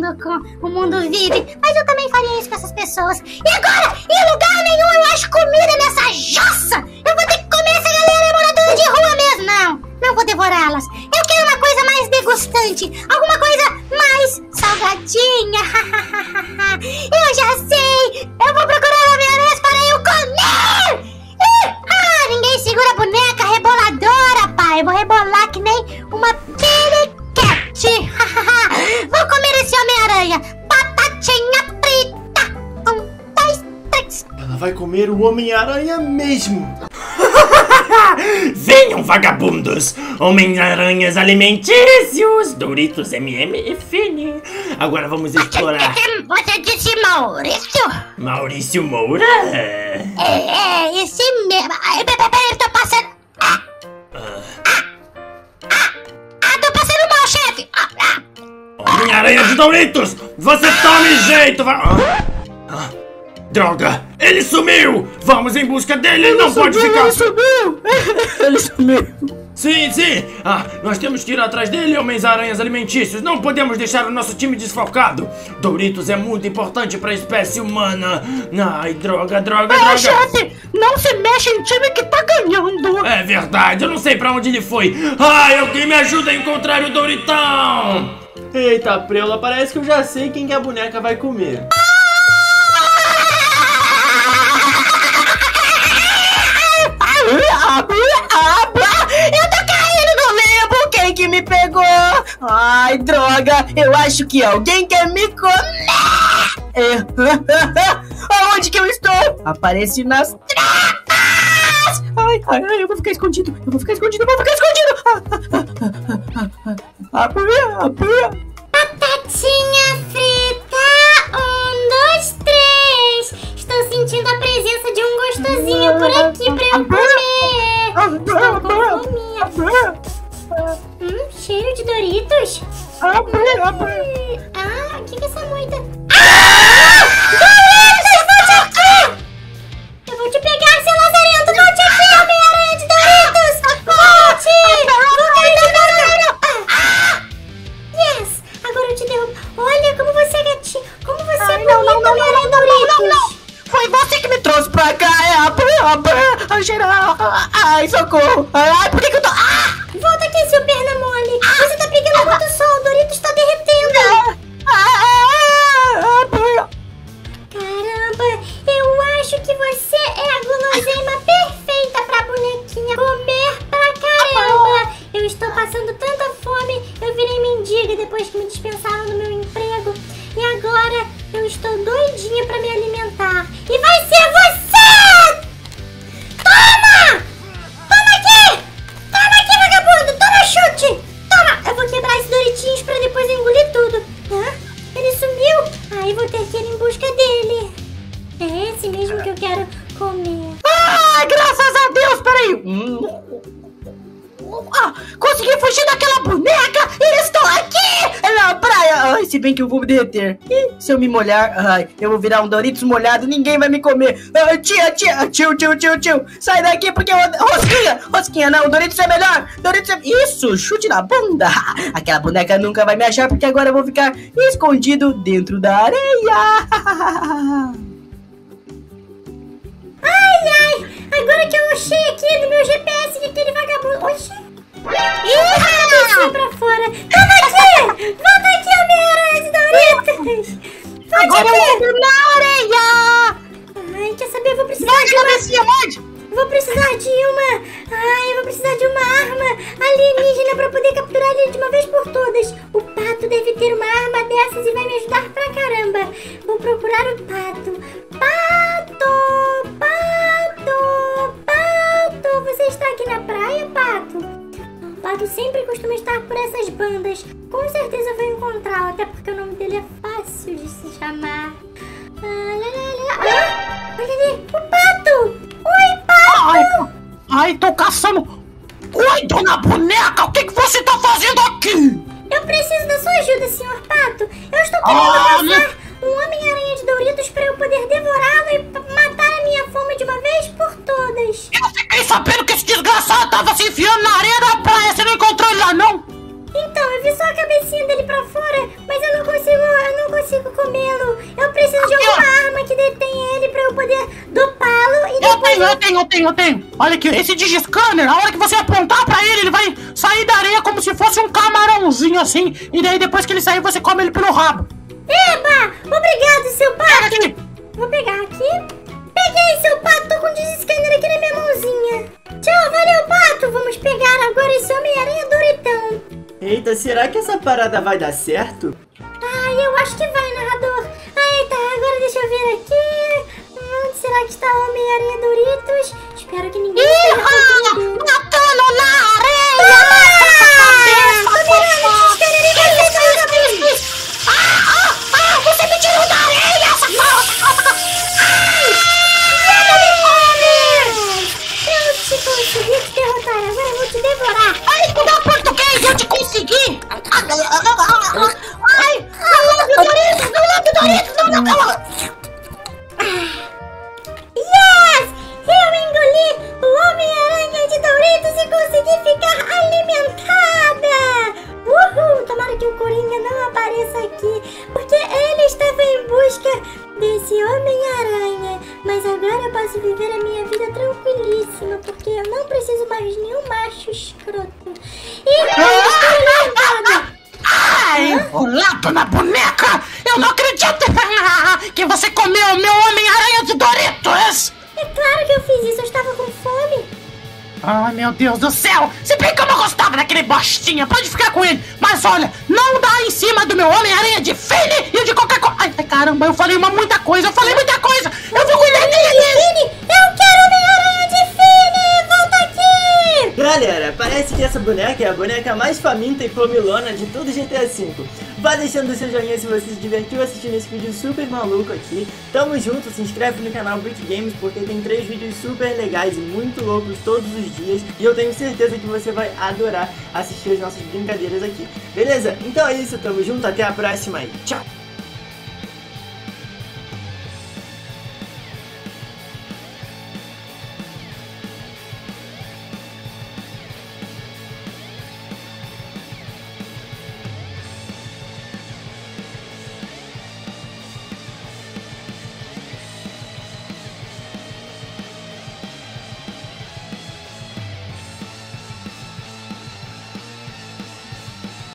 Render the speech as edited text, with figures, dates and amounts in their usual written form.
o mundo vive. Mas eu também faria isso com essas pessoas. E agora, em lugar nenhum eu acho comida nessa jossa. Eu vou ter que comer essa galera moradora de rua mesmo. Não vou devorá-las. Eu quero uma coisa mais degustante. Alguma coisa mais salgadinha. Eu já sei. Eu vou procurar Homem-Aranha para eu comer. Ninguém segura a boneca reboladora, pai. Eu vou rebolar que nem uma periquete. Vou comer esse Homem-Aranha. Batatinha frita. 1, 2, 3. Ela vai comer o Homem-Aranha mesmo. Venham, vagabundos! Homem-Aranhas alimentícios! Doritos MM e Fini! Agora vamos explorar. Você disse Maurício? Maurício Moura? Esse mesmo. Peraí, tô passando. Tô passando mal, chefe. Homem-Aranha de Doritos! Você tome jeito! Droga! Ele sumiu! Vamos em busca dele! Ele não pode ficar... Ele sumiu! Ele sumiu! Sim! Nós temos que ir atrás dele, Homens-Aranhas alimentícios! Não podemos deixar o nosso time desfalcado! Doritos é muito importante para a espécie humana! Ai, droga! Chefe! Não se mexe em time que tá ganhando! É verdade! Eu não sei pra onde ele foi! Ai, alguém me ajuda a encontrar o Doritão! Eita, preula, parece que eu já sei quem que a boneca vai comer. Eu tô caindo no limbo! Quem que me pegou? Ai, droga! Eu acho que alguém quer me comer! Aonde que eu estou? Apareci nas trevas! Ai, eu vou ficar escondido! Batatinha frita. 1, 2, 3. Estou sentindo a presença de um gostosinho por aqui pra eu comer. Estou com fome. Cheiro de Doritos. O que é essa moita? Doritos, volte aqui! Eu vou te pegar, seu lazarento. Volte aqui, Homem-Aranha de Doritos. Volte! Yes! Agora eu te derrubo. Olha como você é gatinho. Como você é bonito, Homem-Aranha de Doritos. Foi você que me trouxe pra cá! Ai, socorro! Ai, por que eu tô... Volta aqui, seu perna mole. Você tá pegando muito sol. O Doritos tá derretendo. Caramba, eu acho que você é a guloseima perfeita pra bonequinha comer pra caramba. Eu estou passando tanta fome. Eu virei mendiga depois que me dispensaram do meu emprego. E agora eu estou doidinha pra me alimentar. E vai ser você! Toma! Toma aqui! Toma aqui, vagabundo! Toma chute! Toma! Eu vou quebrar esses Doritinhos pra depois engolir tudo. Ele sumiu? Aí vou ter que ir em busca dele. É esse mesmo que eu quero comer. Graças a Deus! Peraí! Consegui fugir daquela boneca! Eles estão aqui! Na praia! Ai, se bem que eu vou me derreter. Se eu me molhar, eu vou virar um Doritos molhado e ninguém vai me comer. Tio. Sai daqui porque eu... Rosquinha não, o Doritos é melhor. Isso, chute na bunda. Aquela boneca nunca vai me achar porque agora eu vou ficar escondido dentro da areia. Ai! Agora que eu achei aqui no meu GPS que aquele vagabundo... Oxi! Desceu pra fora! Toma aqui! Volta aqui, Homem-Aranha de Doritos! Agora eu vou na areia! Ai, quer saber? Eu vou precisar de uma... Vou precisar de uma... eu vou precisar de uma arma alienígena pra poder capturar ele de uma vez por todas. O Pato deve ter uma arma dessas e vai me ajudar pra caramba. Vou procurar o Pato. Pato! Você está aqui na praia, Pato? O Pato sempre costuma estar por essas bandas. Com certeza eu vou encontrá-lo, até porque o nome dele é fácil de se chamar. Olha ali, o Pato! Oi, Pato! Ai, tô caçando... Oi, dona boneca, o que você tá fazendo aqui? Eu preciso da sua ajuda, senhor Pato. Eu estou querendo caçar um Homem-Aranha de Doritos para eu poder devorá-lo e matar a minha fome de uma vez por todas. Eu fiquei sabendo que esse desgraçado tava se enfiando na areia da praia. Você não encontrou ele lá, não? Então, eu vi só a cabecinha dele pra fora, mas eu não consigo comê-lo. Eu preciso de alguma arma que detém ele pra eu poder dopá-lo e depois... Eu tenho. Olha aqui, esse digiscanner, a hora que você apontar pra ele vai sair da areia como se fosse um camarãozinho assim. E daí depois que ele sair, você come ele pelo rabo. Eba! Obrigado, seu pato! Pega aqui! Vou pegar aqui. Peguei, seu pato! Tô com o desescâner aqui na minha mãozinha. Tchau, valeu, pato! Vamos pegar agora esse Homem-Aranha Doritão. Eita, será que essa parada vai dar certo? Ai, eu acho que vai, narrador. Eita, agora deixa eu ver aqui. Onde será que está o Homem-Aranha Doritos? Espero que ninguém esteja procurando. Matando na areia! Você me tirou da areia, Eu te consegui te derrotar, agora eu vou te devorar. Ai, não, português, eu te consegui! Ai, não. Yes! Eu engoli o Homem-Aranha de Doritos e consegui ficar alimentada! Uhul! Tomara que o Coringa não apareça aqui, porque ele estava em busca desse Homem-Aranha. Mas agora eu posso viver a minha vida tranquilíssima, porque eu não preciso mais de nenhum macho escroto. E eu estou alimentada! Ai, enrolado na boneca! Eu não acredito que você comeu o meu Homem-Aranha de Doritos! É claro que eu fiz isso, eu estava com fome. Ai, meu Deus do céu! Se bem que eu não gostava daquele bostinha, pode ficar com ele. Mas olha, não dá em cima do meu Homem-Aranha de Fini e de qualquer coisa. Ai, caramba, eu falei muita coisa. Eu vou cuidar dele. Eu quero Homem-Aranha de Fini! Volta aqui! Galera, parece que essa boneca é a boneca mais faminta e comilona de todo GTA V. Vá deixando o seu joinha se você se divertiu assistindo esse vídeo super maluco aqui. Tamo junto, se inscreve no canal Brick Games porque tem 3 vídeos super legais e muito loucos todos os dias. E eu tenho certeza que você vai adorar assistir as nossas brincadeiras aqui. Beleza? Então é isso, tamo junto, até a próxima e tchau!